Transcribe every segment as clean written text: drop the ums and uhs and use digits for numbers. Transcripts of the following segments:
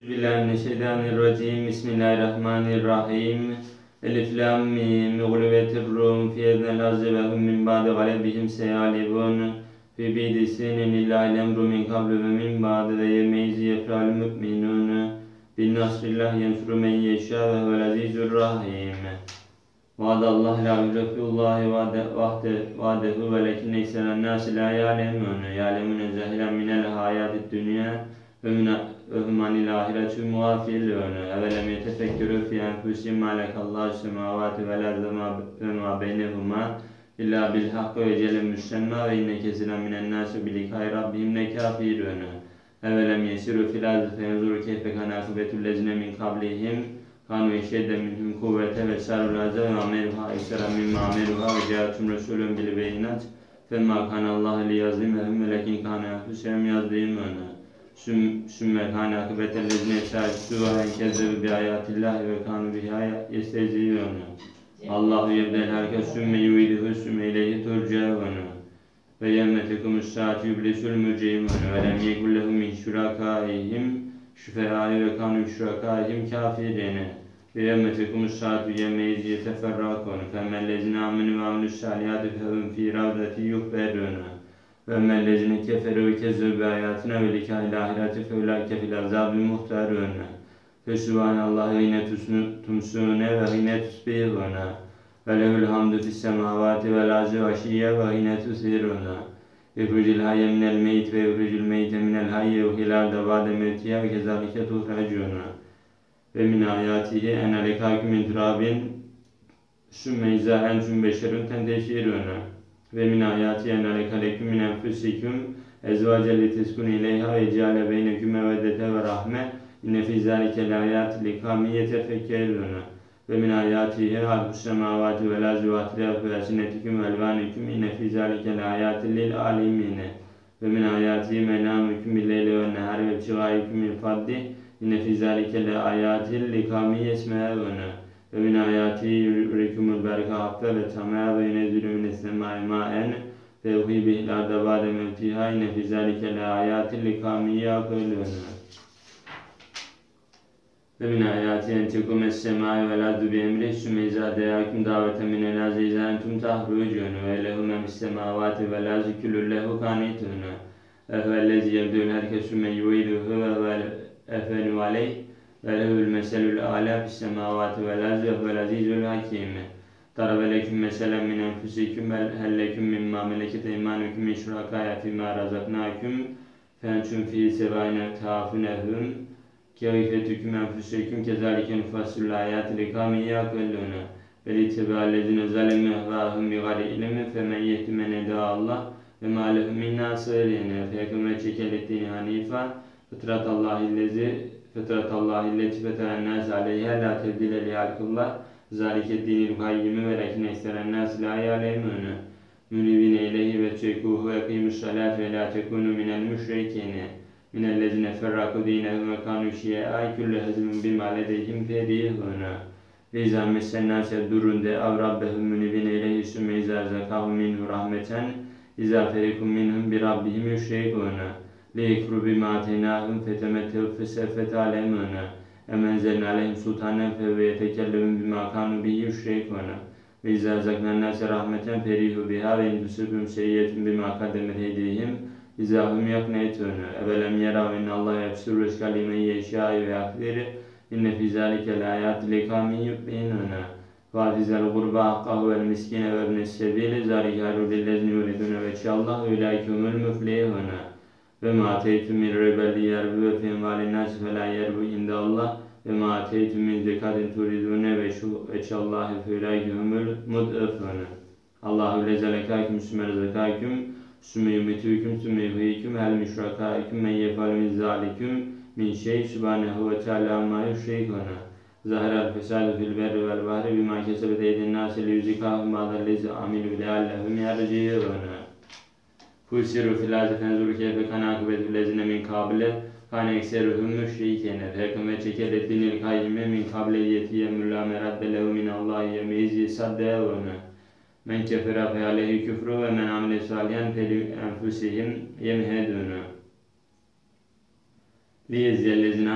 Bismillahirrahmanirrahim. Bismillahirrahmanirrahim. Elif lam mim. Gulubetir rum fi ednel arzi ve hum min ba'di galebihim seyalibun. Fi bidi sinin lillahi emru min kablu ve min ba'di ve yemeyzi yefra'l mü'minun. Bin nasrillah yensuru men yeşâ ve huvel azizur rahim. Vaadallahu la yulekullahi vaadehu ve lekinne ekseren nâsi la ya'lemun. Ya'lemun zahiren minel hayâtid dünya ve hum anil ahireti muafilun. Evelem yetefekkürü fi enfusihim ma lekallahu semavati vel ardı ve ma beynehuma illa bil hakkı ve celle müssemma ve inne kesiren minen nâsi bilikâi rabbihim lekâfirun. Evelem yesiru fil ardı feyenzuru keyfe kana akıbetü lezine min kablihim kanu eşedde minhum kuvvete ve sarul azze ve ameruha ekseren mimma ameruha ve ca'atum resulün bil beyinat femma kanallahu li yazlimehum ve lekin kana enfusihim yazlimun. Sümme kâne akıbetellezine esâsü ve enkezzebi bi ayatillahi ve kânu biha yestezîvûn. Allahu yebdel herkes sümme yuviduhu sümme ileyhi turcaûn. Ve yevme tekumus saati yublisul mücrimun. Ve lem yekun lehum min şurakâihim şüfeâi ve kânu şurakâihim kâfirin. Ve yevme tekumus saati yevmeyiz yeteferrakûn. Femmellezine âmenü ve amilus sâlihâti fehum fî ravdeti yuhberûn. Ve mellezine keferu ve kezzû bi ayatina ve likâhil ahireti feulâke fil azâbi muhtarûn. Fe subhanallahi hîne tumsûne ve hîne tusbihûne. Ve lehul hamdu fis semâvâti vel arzi ve aşiyye ve hîne tusirûne. Yuhricul hayye minel meyit ve yuhricul meyite minel hayye ve hilâlde ba'de mevtiye ve kezâlike tuhracûn. Ve min âyâtihi en alekâküm min turâbin sümme izâ entüm beşerun tenteşirûn. Ve min ayati en alekalekum min enfusikum ezvacen liteskun ileyha ve ceale beyneküm meveddete ve rahme inne fî zâlike l'âyâti likâmin yetefekkerûn. Ve min ayatihi halkus semâvâti vel arzi ve ihtilâfu elsinetikum ve elvânikum inne fî zâlike l'âyâti lil âlimîn. Ve min ayatihi menâmukum billeyli ve nehâri ve ibtigâikum min fadli inne fî zâlike l'âyâti likâmin yesme'ûn. Ve min ayati yurikumul berka haffe ve tamâ ve yunezzilu mines semâi mâen ve yuhî bihil arda ba'de mevtihâ inne fî zâlike leâyâtin likâmin yâkilûn. Ve min ayati en tekumes semâi vel ardu bi emrih sümme izâ deyâkum davete minel arzi izâ entum tahrucûn ve lehu men fis semâvâti vel arzi küllün lehu kânîtûn. Ehvellezî yebdûl herkes sümme yu'iduhu ve huvel efenû aleyh ve lehul meselul âlâ fis semâvâti vel arzi ve huvel azîzul hakîm. Darabe leküm meselen min enfusikum hel leküm mimmâ meleket eymânukum min şurakâya fîmâ razaknâkum fentum fî sevâine tâfunehum keyfetüküm enfusikum kezâlike nufassül âyâti likâmin yâkillûn. Ve litebâllezine zalemû ehvâhum bi gayri ilmin femen yehdi men hedâallah ve mâ lehum min nâsîrin. Feyekûme çekelettin hanîfâ fıtratallâhi illeti feteren nâs aleyhâ lâ tebdile li halkillah zâlike dinil kayyimi ve lekine eksteren nâs lâ yâlemûn. Münibine ileyhi ve çekûhu ve kîmus salât ve lâ tekûnû minel müşrikîne minellezine ferrakû dînehum ve kânû şiye'â külle hezmin bimâ ledeyhim ferîhûn. Ve izâ messen nâse durrun de av rabbehum münibine ileyhi sümme izâ zekâhum minhu rahmeten izâ ferikum minhum bi rabbihim yüşrikûn. لِيَكْفُرُوا بِمَا آتَيْنَاهُمْ فَتَمَتَّعُوا فَسَوْفَ تَعْلَمُونَ أَمْ أَنزَلْنَا عَلَيْهِمْ سُلْطَانًا فَهُوَ يَتَكَلَّمُ بِمَا كَانُوا بِهِ يُشْرِكُونَ وَإِذَا أَذَقْنَا النَّاسَ رَحْمَةً فَرِحُوا بِهَا وَإِنْ تُصِبْهُمْ سَيِّئَةٌ بِمَا قَدَّمَتْ أَيْدِيهِمْ إِذَا هُمْ يَقْنَطُونَ أَوَلَمْ يَرَوْا أَنَّ اللَّهَ يَبْسُطُ الرِّزْقَ لِمَن يَشَاءُ وَيَقْدِرُ إِنَّ فِي ذَلِكَ لَآيَاتٍ لِقَوْمٍ يُؤْمِنُونَ وَآتِ ذِي الْقُرْبَى حَقَّهُ وَالْمِسْكِينَ وَابْنَ السَّبِيلِ ذَلِكَ خَيْرٌ لِّلَّذِينَ يُرِيدُونَ وَجْهَ اللَّهِ أُولَٰئِكَ هُمُ الْمُفْلِحُونَ. Ve ma ateytum min riben liyerbu fi emvalin nas fe la yerbu indallah ve ma ateytum min zekatin turidune ve veçallahi feulaikehumul mud'ifun. Allahu lezalekâküm sümme rezekâküm sümme yumitûküm sümme yuhîküm hel müşrakâiküm men yefal min zâliküm min şey subhanehu ve teâlâ amma yüşrikûn. Zahirel fesâdu fil berri vel bahri bimâ kesebet eydin nâsi liyuzikâhum ba'dellezi amilu leallehum yerciûn. Fusiru fil ardı fenzuru keyfe kana akıbetü lezine min kabile kâne ekseruhum müşrikîne. Feyekûm ve çekeret dinil kayyime min kabiliyeti yemüllâ meradde lehu minallâhi yemeyzi saddâvûn. Men kefera fe aleyhi küfru ve men amile salihen fe enfusihim yemhedûn. لِيَزْيَ الَّذِينَ آمَنُوا وَعَمِلُوا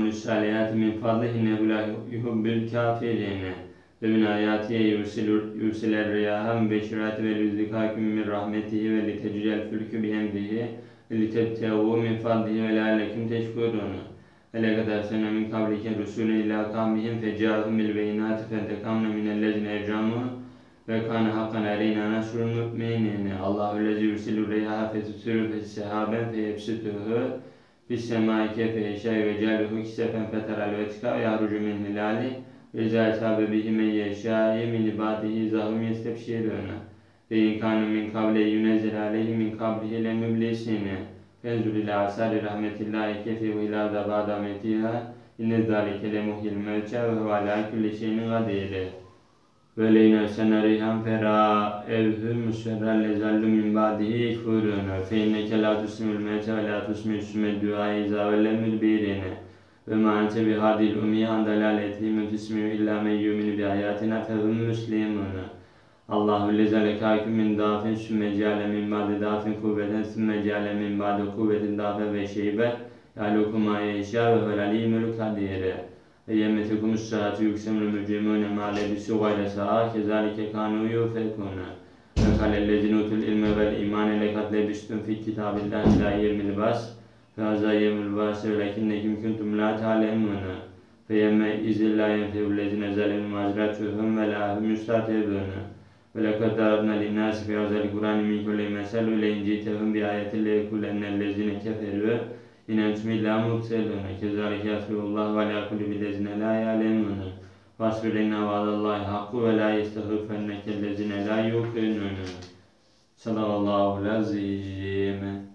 amelus salihati min fadlihi innehu la yuhibbul kafirin. Ve min ayatihi yursiler riyaha mübeşşirati ve lüzdikâküm min rahmetihi ve litecriyel fülkü biemrihi ve litebtevû min fadlihi ve leallekum teşkurûn. Ve lekad erselnâ min kablike rusûlen ilâ kavmihim fecâhum bil beyinâti fentekamna minellezine ecramû ve kâne hakkan aleynâ nasrul mu'minîn. Allahu lezî yursilur riyaha fetusiru fessehaben feyebsituhu fissemâi keyfe yeşâ ve cealuhu kisefen feteral vetika ve yahrucu min hilâli ve izâ esâbe bihi men yeşâi min ibâdihi zahum yestebşirûn. Ve inkânu min kavle yunezzil aleyhi min kablihi lemüblisîn. Fenzur ilâ asâri rahmetillâhi kefi ve ilâ zabâda metîhâ inne zâlike lemuhyil mevçâ ve huve alâ külli şeyin gadîr. Ve leyne senarihan fera evhü musferrel lezallu min ba'dihi yekfurun fe inneke la tusmil mevte ve la tusmil sümme duâi izâ ve lemmül birine ve ma ente bihadil ummi an dalâletihim ve tusmi'u illâ men yuminu bi ayatina fehum müslimun. Allahu lezâle kâküm min dâfin sümme ceale min ba'di dâfin kuvveten sümme ceale min ba'di kuvvetin dâfe ve şeybe yâlukum mâ yeşâ ve huvel alîmül kadîr. Ve yemmetikum s-saatu yuksemul mücrimûne mâ lebisû gayre sa'a kezâlike kânû yufekûn. Ve kâlellezîne utul ilme vel îmâne lekad lebistum fi kitâbillâhi ilâ yevmil bas ve hazâ yevmil bas velakinnekum kuntum lâ ta'lemûn. Ve yemme izillâ yenfe'ullezîne zâlemû mazratuhum ve lâ hum yustâtebûn. Ve lekad darabnâ linnâsi fî hazâl Kur'ân min kulli mesel ve le incîtehum bi âyetin leyekulennellezîne keferû İn entum illâ mubtelûn. Kezâlike yasbihullahu alâ kulli billezîne lâ ya'lemûn. Vasbir innâ va'dallâhi hakkû ve lâ yestehifennekellezîne lâ yuqinûn. Sadakallâhu'l-azîm.